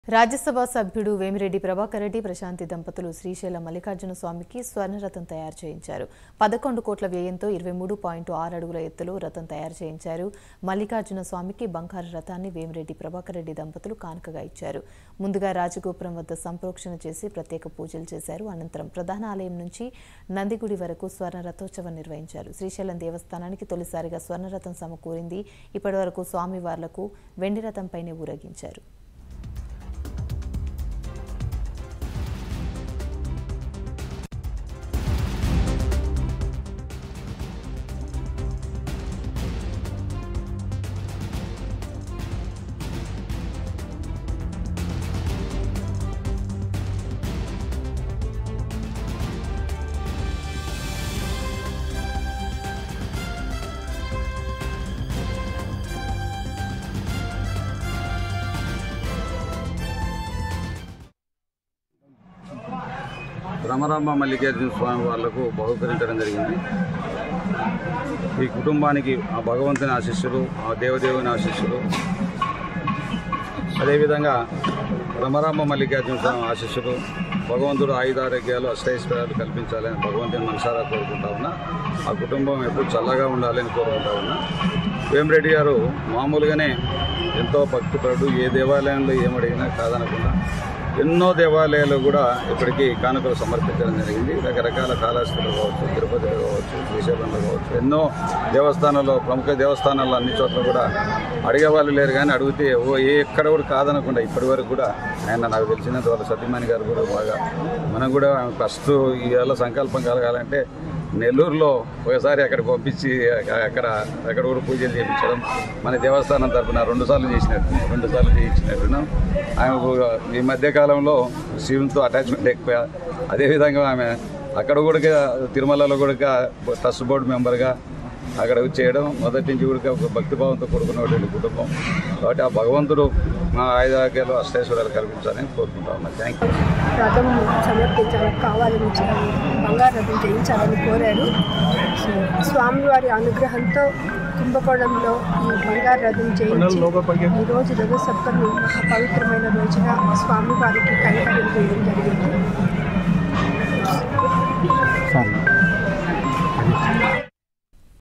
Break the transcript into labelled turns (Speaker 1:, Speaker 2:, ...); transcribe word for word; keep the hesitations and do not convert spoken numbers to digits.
Speaker 1: రాజ్యసభ సభ్యుడు వేమిరెడ్డి ప్రభాకర్ రెడ్డి ప్రశాంతి దంపతులు శ్రీశైలం మల్లికార్జున స్వామికి స్వర్ణరథం తయారు చేయించారు. పదకొండు కోట్ల వ్యయంతో ఇరవై మూడు పాయింట్ ఆరు అడుగుల ఎత్తులో రథం తయారు చేయించారు. మల్లికార్జున స్వామికి బంగారు రథాన్ని వేమిరెడ్డి ప్రభాకర్ రెడ్డి దంపతులు కానుకగా ఇచ్చారు. ముందుగా రాజగోపురం వద్ద సంప్రోక్షణ చేసి ప్రత్యేక పూజలు చేశారు. అనంతరం ప్రధాన ఆలయం నుంచి నందిగుడి వరకు స్వర్ణ రథోత్సవం నిర్వహించారు. శ్రీశైలం దేవస్థానానికి తొలిసారిగా స్వర్ణరథం సమకూరింది. ఇప్పటి వరకు స్వామివార్లకు వెండి రథంపైనే ఊరేగించారు.
Speaker 2: భ్రమరాంబ మల్లికార్జున స్వామి వాళ్లకు బహుకరించడం జరిగింది. ఈ కుటుంబానికి ఆ భగవంతుని ఆశీస్సులు, ఆ దేవదేవుని ఆశీస్సులు, అదేవిధంగా భ్రమరాంబ మల్లికార్జున స్వామి ఆశీస్సులు, భగవంతుడు ఆయుధారోగ్యాలు అష్టైశ్వర్యాలు కల్పించాలని భగవంతుని మనసారా కోరుకుంటా ఉన్నా. ఆ కుటుంబం ఎప్పుడు చల్లగా ఉండాలని కోరుకుంటా ఉన్నా. వేమిరెడ్డి గారు మామూలుగానే ఎంతో భక్తిపరుడు, ఏ దేవాలయంలో ఏమడిగినా కాదనకుండా ఎన్నో దేవాలయాలు కూడా ఇప్పటికీ కానుకలు సమర్పించడం జరిగింది. రకరకాల కాళహస్తిలో కావచ్చు, తిరుపతిలో కావచ్చు, శ్రీశైలంలో కావచ్చు, ఎన్నో దేవస్థానాల్లో, ప్రముఖ దేవస్థానాల్లో అన్ని చోట్ల కూడా అడిగేవాళ్ళు లేరు. కానీ అడిగితే ఓ ఏ ఎక్కడ కూడా కాదనకుండా ఇప్పటి వరకు కూడా ఆయన, నాకు తెలిసినంత వాళ్ళ సతీమణి గారు కూడా బాగా, మనం కూడా ఫస్ట్ ఇవాళ సంకల్పం కలగాలంటే నెల్లూరులో ఒకసారి అక్కడికి పంపించి అక్కడ అక్కడ కూడా పూజలు చేయించడం, మన దేవస్థానం తరఫున రెండు సార్లు చేసినట్టు రెండు సార్లు చేయించినట్టున్నాం. ఆమె ఈ మధ్యకాలంలో శివునితో అటాచ్మెంట్ ఎక్కువ. అదేవిధంగా ఆమె అక్కడ కూడా తిరుమలలో కూడా ట్రస్ట్ బోర్డు మెంబర్గా అక్కడ చేయడం, మొదటి నుంచి కూడా ఒక భక్తిభావంతో కూడుకున్నటువంటి కుటుంబం. కాబట్టి ఆ భగవంతుడు మా ఆయుధాగ్యాలు అష్టైశ్వర్యాలు కల్పించాలని కోరుకుంటా ఉన్నాను. Thank you.
Speaker 3: రథం సమర్పించాలని కావాలని బంగారు రథం చేయించాలని కోరారు. స్వామివారి అనుగ్రహంతో కుంభకోణంలో ఈ బంగారు రథం చేయించి ఈరోజు రథ సప్తమి పవిత్రమైన రోజున స్వామివారికి కైంకర్యం చేయడం జరిగింది.